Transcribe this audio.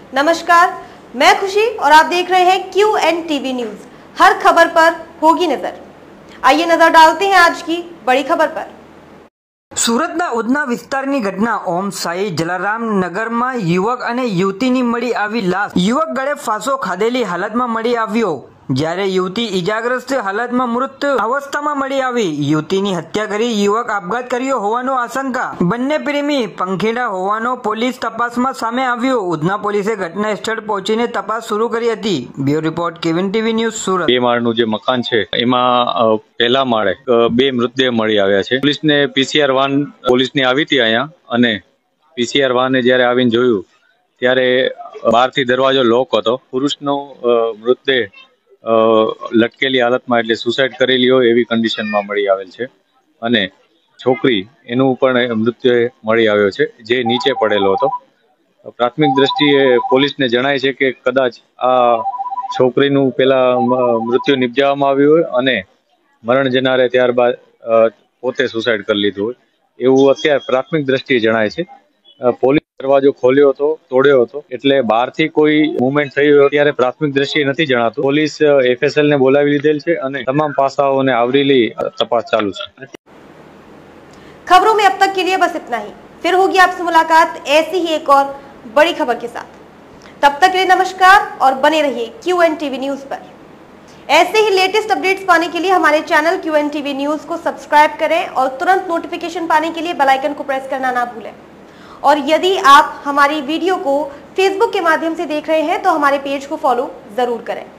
नमस्कार, मैं खुशी और आप देख रहे हैं QNTV न्यूज। हर खबर पर होगी नजर। आइए नजर डालते हैं आज की बड़ी खबर पर। સુરતના ઉધના વિસ્તારની ઘટના ઓમ સાઈ જલારામ નગરમાં યુવક અને યુવતીની મળી આવી લાશ। યુવક ગળે ફાંસો ખાધેલી હાલતમાં મળી આવ્યો, જ્યારે યુવતી ઈજાગ્રસ્ત હાલતમાં મૃત અવસ્થામાં મળી આવી। યુવતીની હત્યા કરી યુવક આપઘાત કર્યો હોવાનો આશંકા। બંને પ્રેમી પંખેડા હોવાનો પોલીસ તપાસમાં સામે આવ્યો। ઉધના પોલીસે ઘટના સ્થળ પહોંચીને તપાસ શરૂ કરી હતી। Bureau report QNTV news Surat. બે માળનું જે મકાન છે એમાં પહેલા માળે બે મૃતદેહ મળી આવ્યા છે। પોલીસને PCR વાન પોલીસની આવી હતી અહીંયા, અને PCR વાને જ્યારે આવીને જોયું ત્યારે બહારથી દરવાજો લોક હતો। પુરુષનો મૃતદેહ લટકેલી હાલતમાં, એટલે સુસાઇડ કરેલી હોય એવી કન્ડિશનમાં મળી આવેલ છે, અને છોકરી એનું પણ મૃતદેહ મળી આવ્યો છે, જે નીચે પડેલો હતો। પ્રાથમિક દ્રષ્ટિએ પોલીસને જણાય છે કે કદાચ આ છોકરીનું પેલા મૃત્યુ નિપજાવવામાં આવ્યું હોય અને મરણ જનારે ત્યારબાદ પોતે સુસાઇડ કરી લીધું હોય એવું અત્યારે પ્રાથમિક દ્રષ્ટિએ જણાય છે। પોલીસ દરવાજો ખોલ્યો હતો, તોડ્યો હતો, એટલે બહારથી કોઈ મૂવમેન્ટ થઈ હોય ત્યારે પ્રાથમિક દ્રષ્ટિએ નથી જણાતું। પોલીસ FSL ને બોલાવી લીધેલ છે અને તમામ પાસાઓને આવરી ली तपास चालू है। खबरों में अब तक के लिए बस इतना ही। फिर होगी आपसे मुलाकात ऐसी ही एक और बड़ी खबर के साथ। तब तक के लिए नमस्कार और बने रहिए QNTV न्यूज पर। ऐसे ही लेटेस्ट अपडेट्स पाने के लिए हमारे चैनल QNTV न्यूज को सब्सक्राइब करें और तुरंत नोटिफिकेशन पाने के लिए बेल आइकन को प्रेस करना ना भूलें। और यदि आप हमारी वीडियो को फेसबुक के माध्यम से देख रहे हैं तो हमारे पेज को फॉलो जरूर करें।